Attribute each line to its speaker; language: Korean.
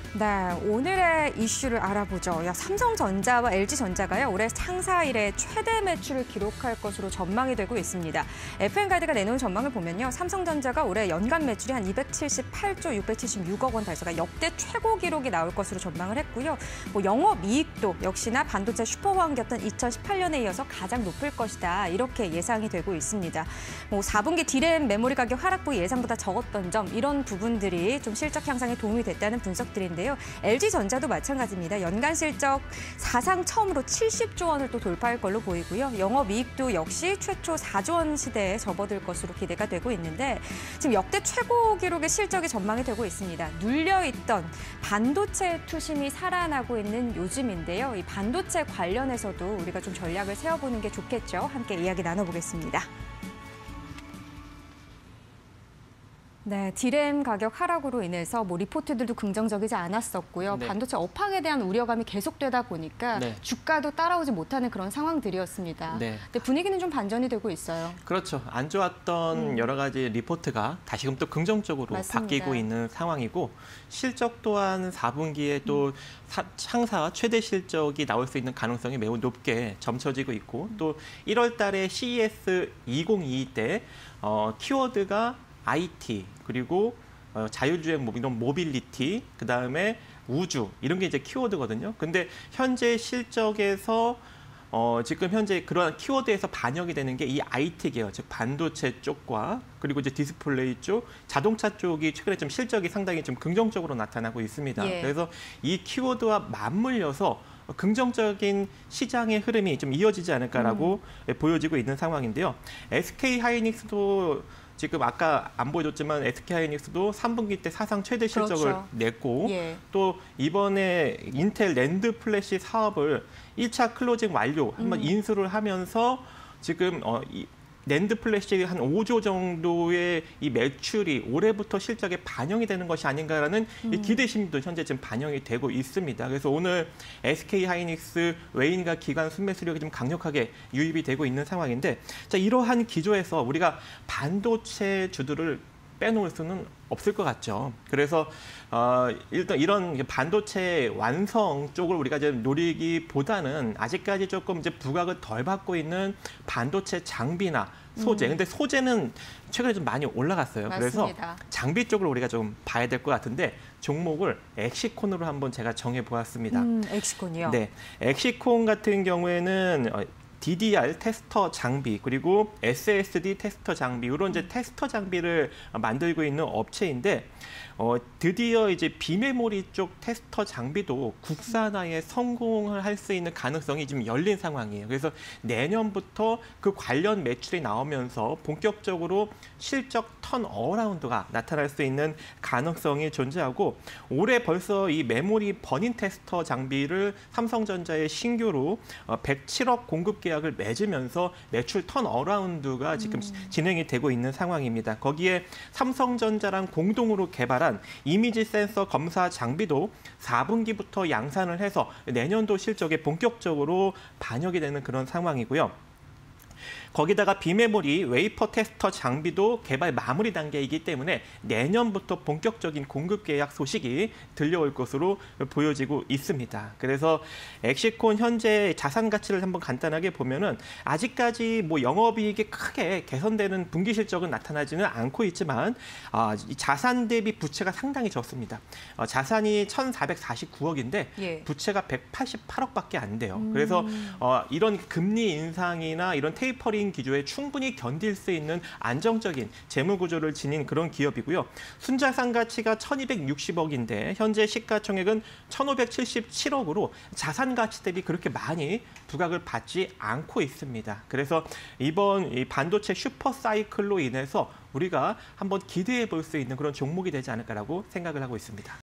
Speaker 1: 네, 오늘의 이슈를 알아보죠. 삼성전자와 LG전자가요, 올해 창사 이래 최대 매출을 기록할 것으로 전망이 되고 있습니다. FN가이드가 내놓은 전망을 보면요, 삼성전자가 올해 연간 매출이 한 278조 676억 원 달성한 역대 최고 기록이 나올 것으로 전망을 했고요. 영업이익도 역시나 반도체 슈퍼왕이었던 2018년에 이어서 가장 높을 것이다, 이렇게 예상이 되고 있습니다. 4분기 D램 메모리 가격 하락폭이 예상보다 적었던 점, 이런 부분들이 좀 실적 향상에 도움이 됐다는 분석들인데, LG전자도 마찬가지입니다. 연간 실적 사상 처음으로 70조 원을 또 돌파할 걸로 보이고요. 영업이익도 역시 최초 4조 원 시대에 접어들 것으로 기대가 되고 있는데, 지금 역대 최고 기록의 실적이 전망이 되고 있습니다. 눌려있던 반도체 투심이 살아나고 있는 요즘인데요. 이 반도체 관련해서도 우리가 좀 전략을 세워보는 게 좋겠죠. 함께 이야기 나눠보겠습니다. 네, D램 가격 하락으로 인해서 리포트들도 긍정적이지 않았었고요.
Speaker 2: 네.
Speaker 1: 반도체 업황에 대한 우려감이 계속되다 보니까
Speaker 2: 네.
Speaker 1: 주가도 따라오지 못하는 그런 상황들이었습니다.
Speaker 2: 네.
Speaker 1: 근데 분위기는 좀 반전이 되고 있어요.
Speaker 2: 그렇죠. 안 좋았던 여러 가지 리포트가 다시금 또 긍정적으로
Speaker 1: 맞습니다.
Speaker 2: 바뀌고 있는 상황이고, 실적 또한 4분기에 또 창사 최대 실적이 나올 수 있는 가능성이 매우 높게 점쳐지고 있고, 또 1월 달에 CES 2022 때 키워드가 IT, 그리고 자율주행 이런 모빌리티, 그다음에 우주, 이런 게 이제 키워드거든요. 근데 현재 실적에서 지금 현재 그러한 키워드에서 반영이 되는 게 이 IT 계열, 즉 반도체 쪽과 그리고 이제 디스플레이 쪽, 자동차 쪽이 최근에 좀 실적이 상당히 좀 긍정적으로 나타나고 있습니다.
Speaker 1: 예.
Speaker 2: 그래서 이 키워드와 맞물려서 긍정적인 시장의 흐름이 좀 이어지지 않을까라고 보여지고 있는 상황인데요. SK하이닉스도 지금 아까 안 보여줬지만 SK하이닉스도 3분기 때 사상 최대 실적을
Speaker 1: 그렇죠.
Speaker 2: 냈고,
Speaker 1: 예.
Speaker 2: 또 이번에 인텔 랜드 플래시 사업을 1차 클로징 완료, 한번 인수를 하면서 지금 랜드 플래시 한 5조 정도의 이 매출이 올해부터 실적에 반영이 되는 것이 아닌가라는 이 기대심도 현재 지금 반영이 되고 있습니다. 그래서 오늘 SK하이닉스 외인과 기관 순매수력이 좀 강력하게 유입이 되고 있는 상황인데, 자, 이러한 기조에서 우리가 반도체 주들을 빼놓을 수는 없을 것 같죠. 그래서 일단 이런 반도체 완성 쪽을 우리가 이제 노리기보다는 아직까지 조금 이제 부각을 덜 받고 있는 반도체 장비나 소재. 근데 소재는 최근에 좀 많이 올라갔어요.
Speaker 1: 맞습니다.
Speaker 2: 그래서 장비 쪽을 우리가 좀 봐야 될 것 같은데, 종목을 엑시콘으로 한번 제가 정해 보았습니다.
Speaker 1: 엑시콘이요?
Speaker 2: 네, 엑시콘 같은 경우에는 DDR 테스터 장비, 그리고 SSD 테스터 장비, 이런 이제 테스터 장비를 만들고 있는 업체인데, 드디어 이제 비메모리 쪽 테스터 장비도 국산화에 성공을 할 수 있는 가능성이 지금 열린 상황이에요. 그래서 내년부터 그 관련 매출이 나오면서 본격적으로 실적 턴어라운드가 나타날 수 있는 가능성이 존재하고, 올해 벌써 이 메모리 버닝 테스터 장비를 삼성전자의 신규로 107억 공급 계약을 맺으면서 매출 턴어라운드가 지금 진행이 되고 있는 상황입니다. 거기에 삼성전자랑 공동으로 개발한 이미지 센서 검사 장비도 4분기부터 양산을 해서 내년도 실적에 본격적으로 반영이 되는 그런 상황이고요. 거기다가 비메모리 웨이퍼 테스터 장비도 개발 마무리 단계이기 때문에 내년부터 본격적인 공급 계약 소식이 들려올 것으로 보여지고 있습니다. 그래서 엑시콘 현재 자산 가치를 한번 간단하게 보면은 아직까지 영업이익이 크게 개선되는 분기 실적은 나타나지는 않고 있지만 이 자산 대비 부채가 상당히 적습니다. 자산이 1,449억인데
Speaker 1: 예.
Speaker 2: 부채가 188억밖에 안 돼요. 그래서 이런 금리 인상이나 이런 테이퍼링 기조에 충분히 견딜 수 있는 안정적인 재무 구조를 지닌 그런 기업이고요. 순자산 가치가 1,260억인데 현재 시가총액은 1,577억으로 자산 가치 대비 그렇게 많이 부각을 받지 않고 있습니다. 그래서 이번 이 반도체 슈퍼 사이클로 인해서 우리가 한번 기대해 볼 수 있는 그런 종목이 되지 않을까라고 생각을 하고 있습니다.